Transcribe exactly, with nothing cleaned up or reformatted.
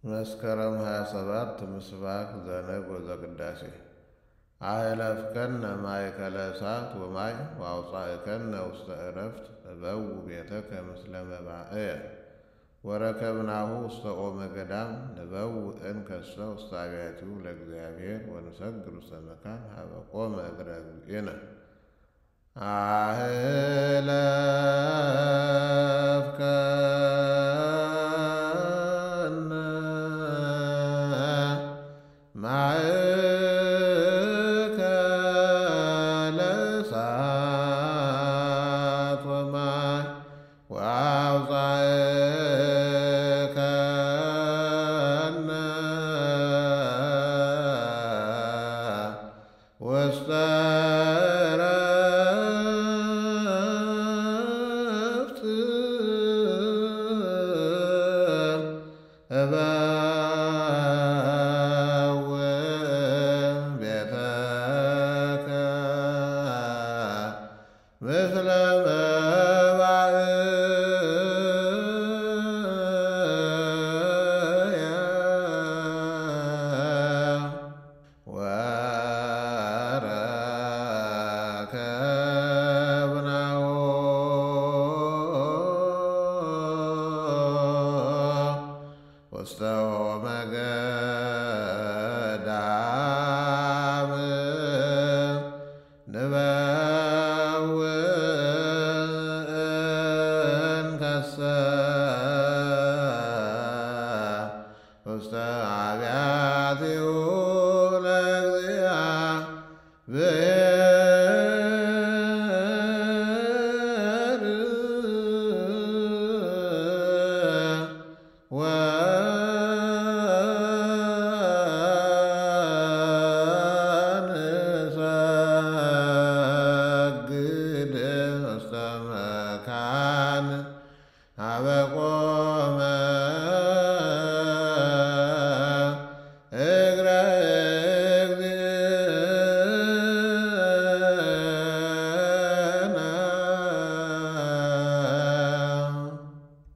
መስከረም ሃያ ሰባት ምስባክ ዘነግ ወዘቅዳሴ አህለፍከነ ማእከለ እሳት ወማይ ወአውጻእከነ ውስተ ዕረፍት እበው ቤተከ ምስለ መባእየ ወረከብናሁ ውስተ ኦመ ገዳም ንበው እንከሰ ውስተ አብያቲሁ ለእግዚአብሔር ወንሰግድ ውስተ መካን ሀበ ቆመ እግረ እግዚእነ አህለፍከነ ማእከለ እሳት ወማይ ወአውጻእከነ ውስተ ዕረፍት እበው ቤተከ ምስለ መባእየ ወረከብናሁ ውስተ ኦመ ገዳም ንበው እንከሰ ውስተ አብያቲሁ ለእግዚአብሔር ወንሰግድ ውስተ መካን ሀበ ቆመ